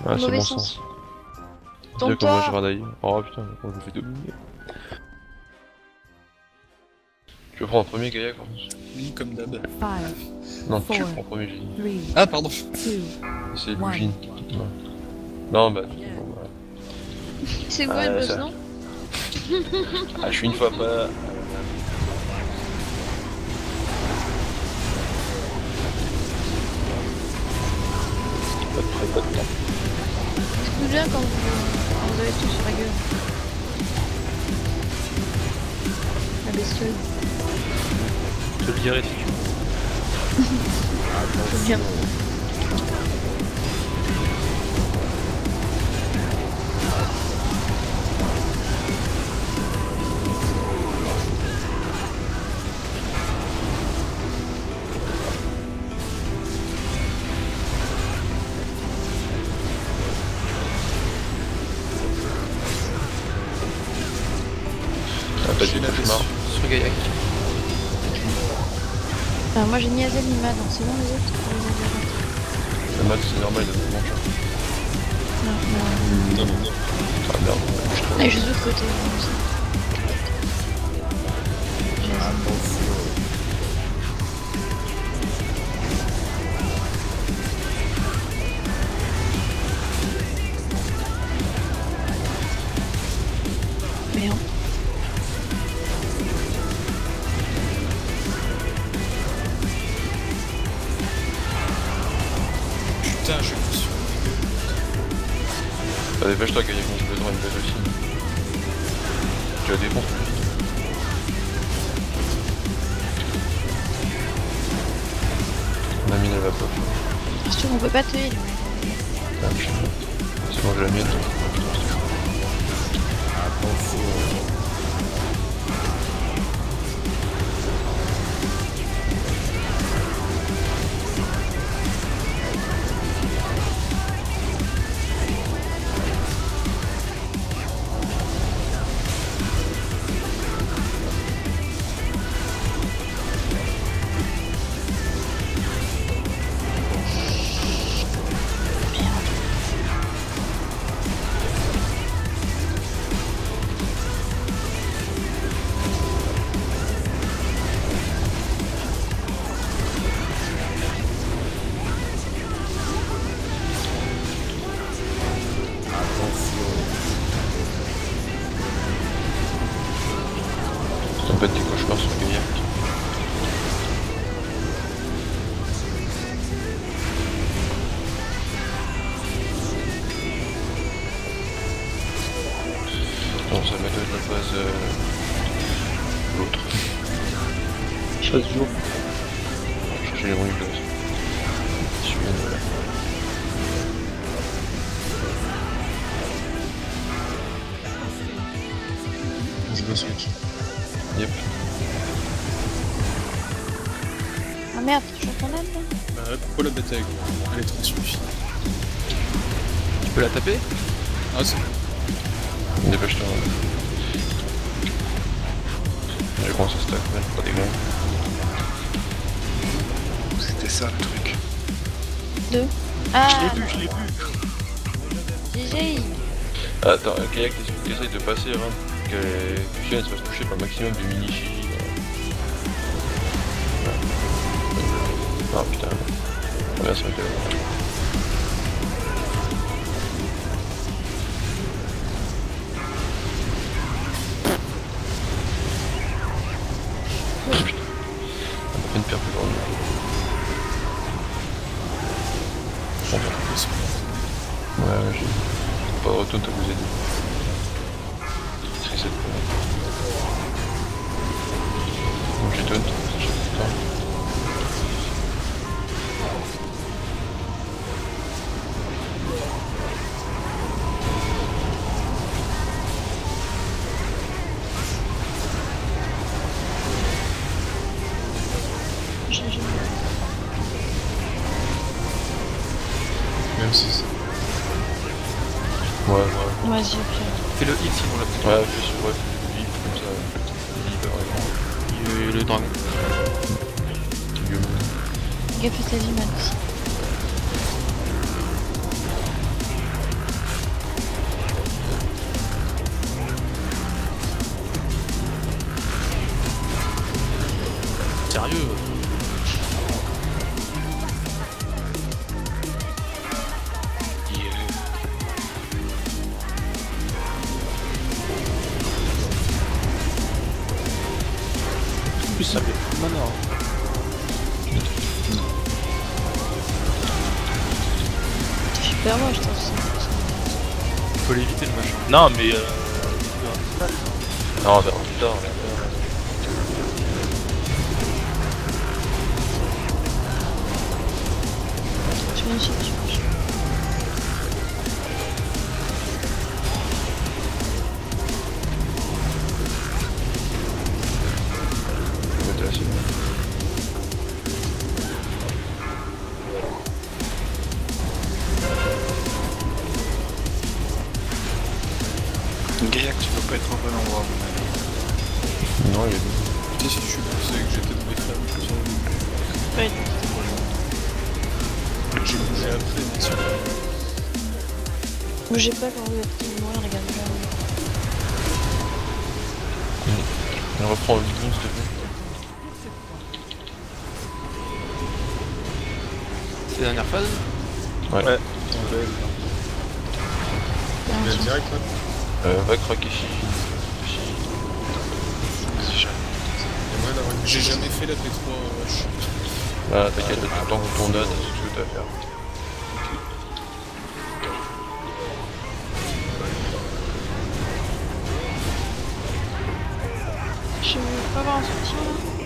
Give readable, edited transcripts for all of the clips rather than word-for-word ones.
Ah, c'est Mauvais bon sens. sens. Dire que moi je Tombe-toi. radaille. Oh putain, comment je me fais dominer. Tu veux prendre en premier, Gaïa, quoi? Oui, comme d'hab. 5, Non, tu Four. prends en premier, j'ai dit. 3, Ah, pardon. 2, C'est One. Lugin. Non, bah, bon, bah. C'est quoi Ah, le boss, ça. non? Ah, je suis une fois pas. Pas de près, pas de temps. C'est plus bien quand vous avez tout sur la gueule. La bestiole. Je te le dirai si tu veux. C'est bien. Ah, pas de cauchemar sur Gaillac. Alors moi j'ai ni Azel ni Mad, donc c'est bon les autres pour les Azel. Le mat, c'est normal, il a mange. Non, Non, non, non. Ah merde, je non. Et juste de l'autre côté. comme ça. J'ai Azel. Merde. Putain, je suis sûr. Ah, dépêche-toi, Gaillac, moi j'ai besoin d'une belle aussi. Tu la défonces plus vite. Ma mine elle va pas. Arthur, on peut pas te heal. Ah, putain. C'est bon, j'ai la mienne. Ça me fait des cauchemars sur Gaillac. Non, ça m'aide de la base l'autre. Chaque jour. Chercher les bons glaces. Celui-là, voilà. Je go switch. Yep. Ah merde, t'es toujours ton âme là? Bah, pourquoi la bataille avec moi? Elle est trop suffisante. Tu peux la taper? Ah, c'est bon. Dépêche-toi. J'ai commencé à stack, mais pas des gars. C'était ça le truc. 2. Ah, Je l'ai vu. GG. Attends, Kayak, essaye de passer, hein, que Fiona se fasse toucher par le maximum de mini-chi. Ah putain. Ah bien, ça va être... Putain. On a fait une perte de drone. Ouais, j'ai... Pas de retour, t'as vous aider. C'est cette fois. Donc j'ai taunt. Putain. GG. Même si c'est... Ouais, ouais. Vas-y, ok. Fais le X sinon la petite. Ouais, fais sur ouais, fais le vif, comme ça. Il libère Le dragon. Gaffe à ta vie, Mad aussi. super moche, ça. Faut l'éviter le machin. Non, mais Non, on verra plus tard. Je viens ici, tu vois. Gaillac, tu dois pas être au bon endroit, à mon avis. Non, il est bon. Si, si, je suis c'est que j'étais dans les flammes. Ouais. J'ai bougé après, mais sur Bougez pas quand vous êtes mourir, regarde là. On reprend le boom, s'il te plaît. C'est la dernière phase. Ouais. Ouais. Il y a un le truc. direct là. Va craquer Shishi. J'ai jamais fait la P3 rush. Bah t'inquiète, t'as tout le temps que ton date, c'est ce que t'as à faire. Je veux pas avoir un soutien là.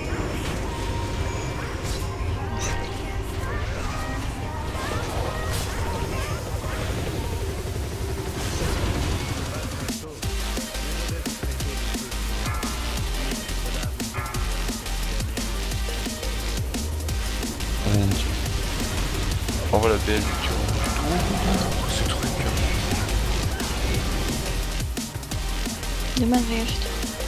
Envoie la BL, tu vois. Ce truc. Demain, je vais acheter.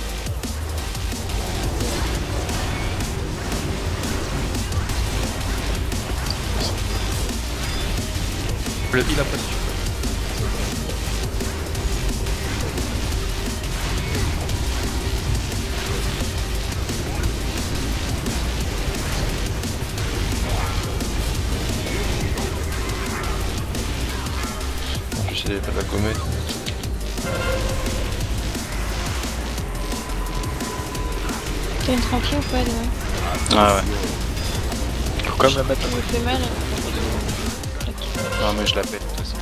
Le heal après si tu peux. Je sais pas de la comète. T'as une tranquille ou pas demain? Ah ouais. Faut quand même mettre Ça me fait mal. Non mais je l'appelle de toute façon.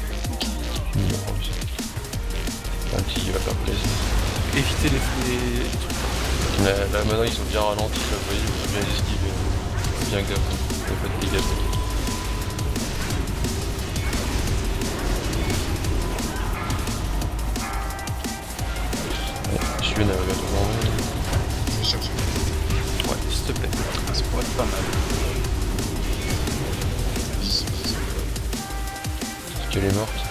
Un petit qui va faire plaisir. Éviter les trucs. Là maintenant ils sont bien ralentis, là, vous voyez, ils ont bien esquivé. Bien gaffe, il n'y a pas de dégâts. Je suis une bientôt devant nous. Ouais, s'il te plaît. Ça pourrait être pas mal. Est-ce qu'elle est morte?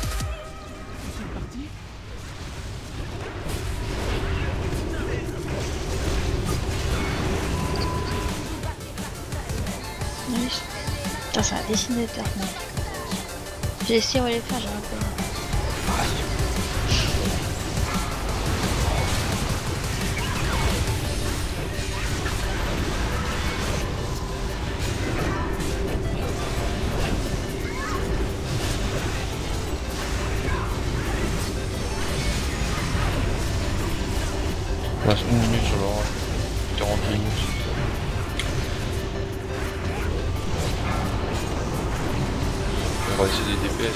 Nice. Putain, ça a dessiné de terre. J'ai essayé de les faire, j'ai un peu. Il reste 1 minute sur l'orange. 40 minutes. On va essayer des DPS.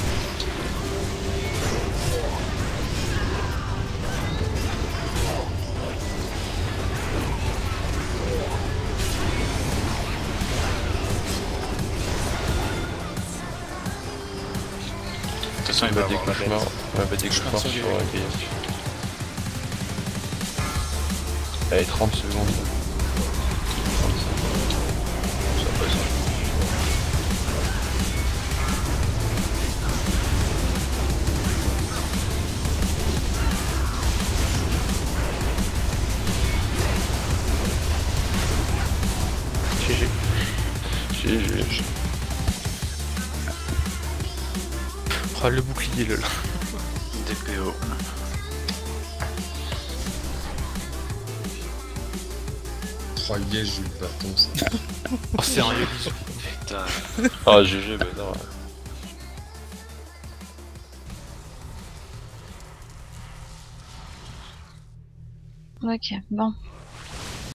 De toute façon il On va va des avoir la bête. cauchemars. On va des cauchemars sur Gaillac. Allez, 30 secondes. 35. Ça passe. GG. Oh, le bouclier là. DPO. Oh yes, j'ai eu le bâton ça. Oh, sérieux. Putain. Ah, GG, bah non. Ok, bon.